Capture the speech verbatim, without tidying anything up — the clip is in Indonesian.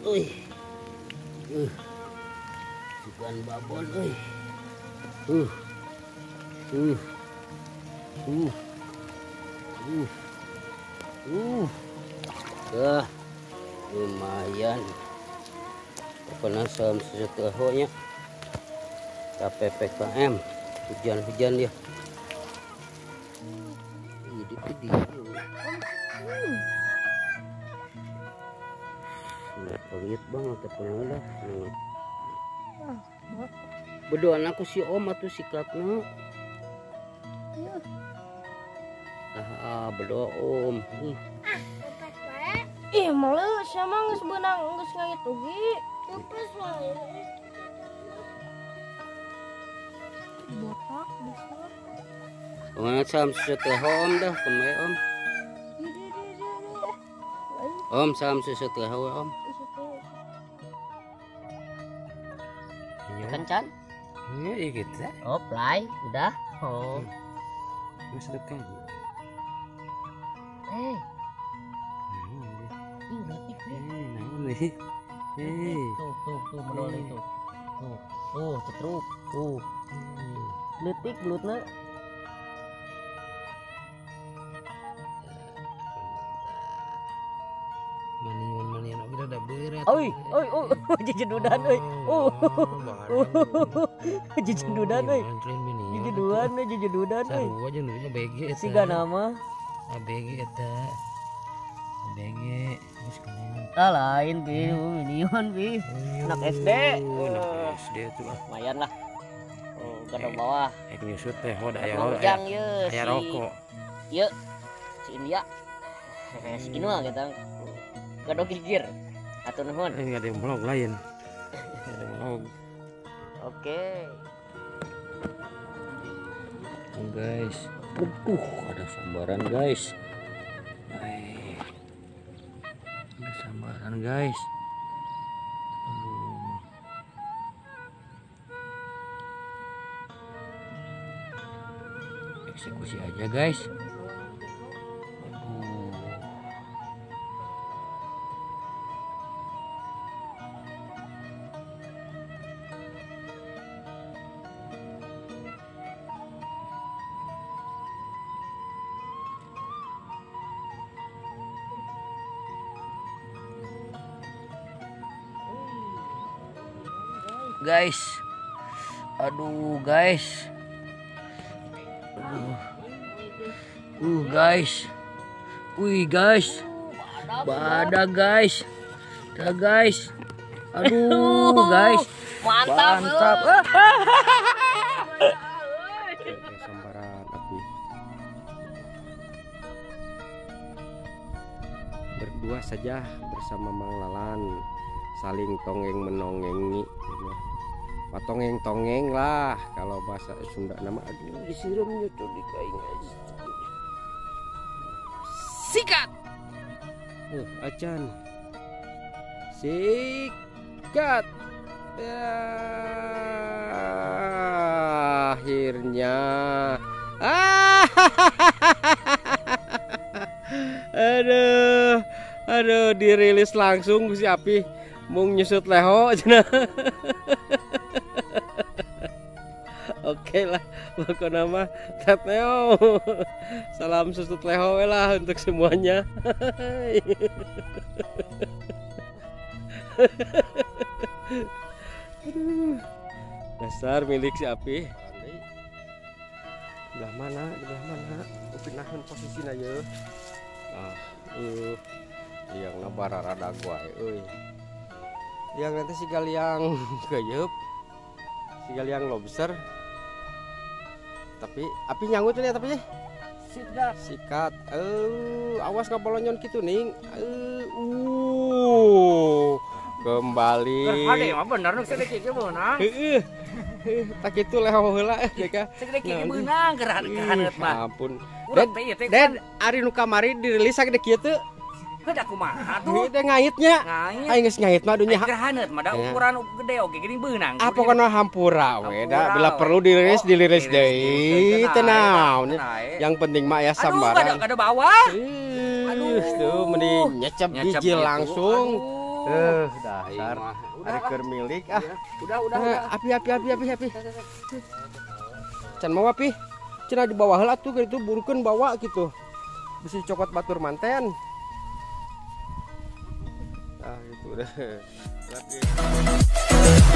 euy. Uh. Sugan babon euy. Uh. Uh. Uh. Uh. Uh. Dah. Lumayan. Pokoknya salam sejahtera K P P K M. Hujan-hujan ya. Ini Pengit banget tapi udah. Berdoa aku si Om atau si Katna. Ah, berdoa Om. Ih, malu sama geus beunang geus ngait ugi. Lepes wae. Botak besar. Pokoknya salam sejahtera Om dah, kemai Om. Om salam sejahtera Om. Kencan? Iya gitu. Oh, play, udah. Oh. Masih dekat. Eh. Eh, eh. Tuh, tuh, tuh, menol itu. Tuh, tuh, cetruk, tuh. Letik belutna. Manion manion udah ada berat. Oi, oi, oi, jejedudan euy. Oh. Jejedudan euy. Jejedudan euy, jejedudan euy. Sarua aja nu B G eta. Siga nama A B G eta. A B G geus kenal. ah lain pi, minion pi. Anak S D. Anak S D tuh ah. Lumayan lah. Oh, gadang bawah. Ek nyusut teh hoda aya Ujang ye. aya rokok. Ye. Si India. Si Inua kita. Gadang gigir. Atuh nuhun. Ini ada yang vlog lain. Ada vlog. Oke. Oh, guys. Uh, ada sambaran guys. Eh. Ada sambaran guys. Aduh. Eksekusi aja guys. Aduh. Guys, aduh guys, aduh, uh guys, wih guys, badak guys, dah guys, aduh guys, Mantap. mantap, Sambaran api. Berdua saja bersama Mang Lalan, saling tongeng menongengi. Patongeng tongeng lah kalau bahasa Sunda nama. Aduh disiramnya tuh di kain aja. Sikat. Uh, acan. Sikat. Ya, akhirnya. Ah. Aduh. Aduh dirilis langsung si Api mung nyusut leho cenah. Oke lah, pokoknya mah teteo. Salam susut leho lah untuk semuanya. Dasar milik si Api. Belah mana? Belah mana? Pinahan posisinya ya. Ah, uh, yang nabara rada gua, euy. Yang nanti si galiang gayep, si galiang lobster. Tapi Api nyangut ya tapi sikat sikat eh awas nggak bolonyon gitu ning eh uh kembali Hade mah bener nu sedekit ge beunang. Heeh. Tak kitu leho heula eh ka. Sedekit ge beunang gerak haneut mah. Ampun. Urang teh ieu teh Dan ari nu kamari dirilis sagede kieu teu. Heuda kumaha tuh? Teh ngaitnya. Ngait. Aing geus ngait mah dunya. Gerak haneut mah da ukuran gede oge geuning beunang. Ah pokona hampura we da bila perlu dirilis dirilis deui teu naon. Yang penting mah aya sambaran. Aduh, kada bawah. Aduh, tuh mending nyecep biji langsung. Eh, dasar. Aing mah. Udah Ari lah. keur milik ah. Udah, udah, Eh, udah. api api api api api. Can mau api? Cenah di bawah heula tuh gitu burukeun bawa gitu. Bisa cokot batur manten. Ah, itu udah. Lihat,